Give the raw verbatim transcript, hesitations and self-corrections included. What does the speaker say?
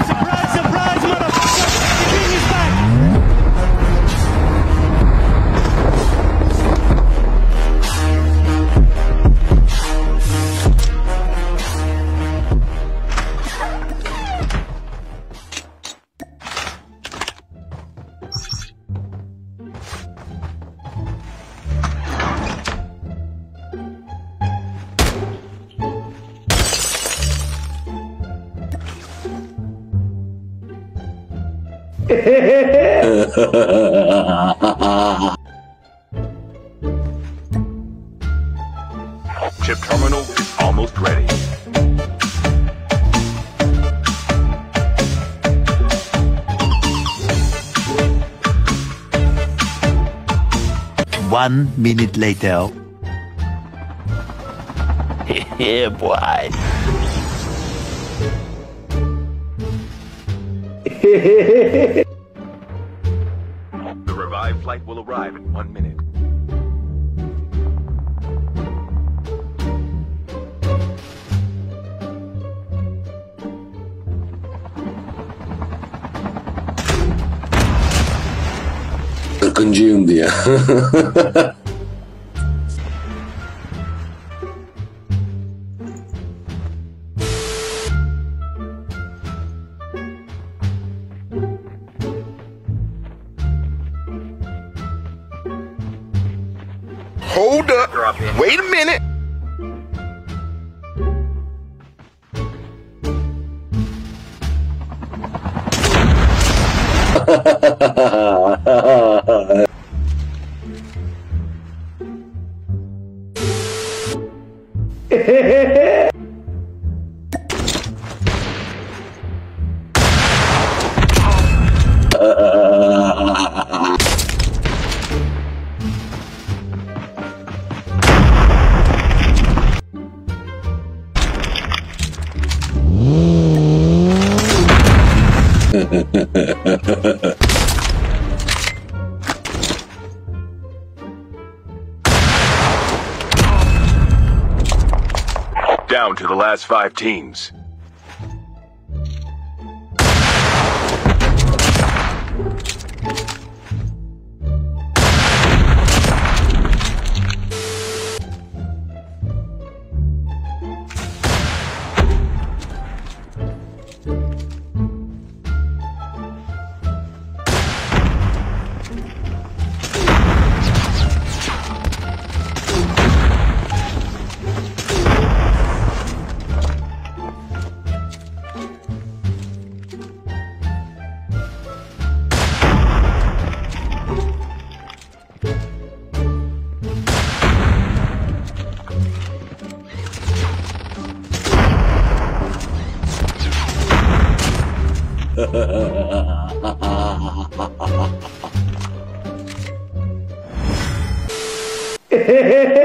Surprise, surprise, motherfucker! The king is back! Chip terminal is almost ready. One minute later. Yeah, boy. The revived flight will arrive in one minute. Kırkıncıyım diye. Hold up. Wait a minute. Down to the last five teams. Hehehehe